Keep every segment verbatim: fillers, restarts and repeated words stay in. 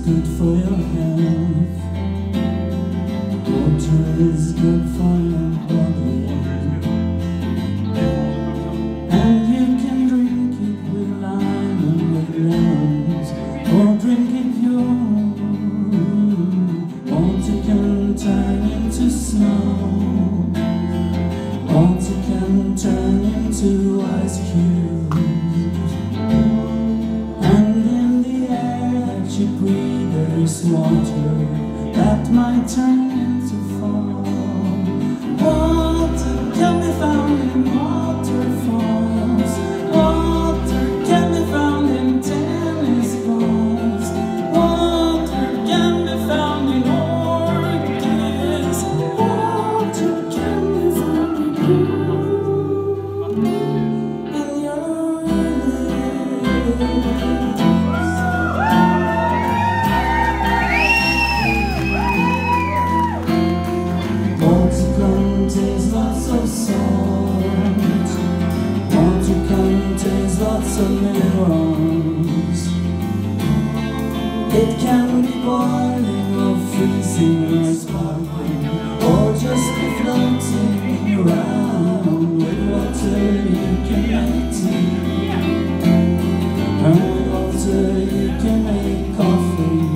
good for your health. Water is good for your body. And you can drink it with lime and with lemons, or drink it pure. Water can turn into snow. Water can turn into ice cubes. And in the air that you breathe there is water that might turn into fall. Water can be found in waterfalls. Water can be found in tennis balls. Water can be found in orchids. Water can be found in you, in your lips. Water contains lots of salt. Water contains lots of minerals. It can be boiling or freezing or sparkling, or just be floating around. With water you can make tea, and with water you can make coffee.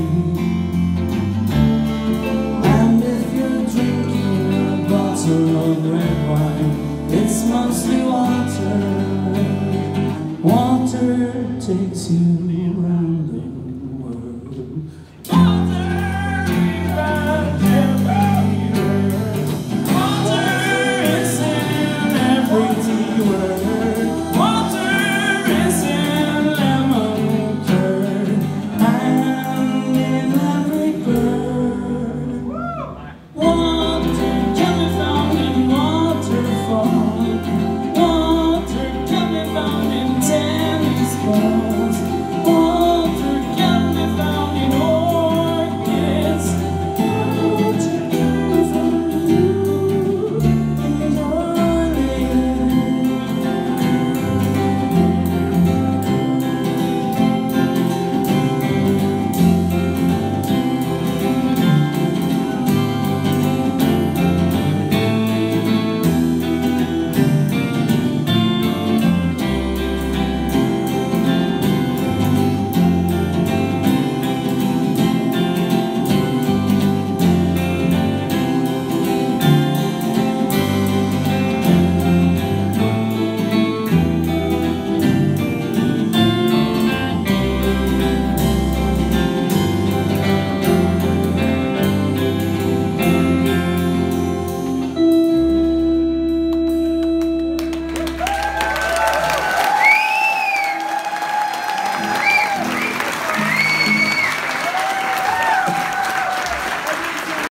Of red wine, it's mostly water. Water takes you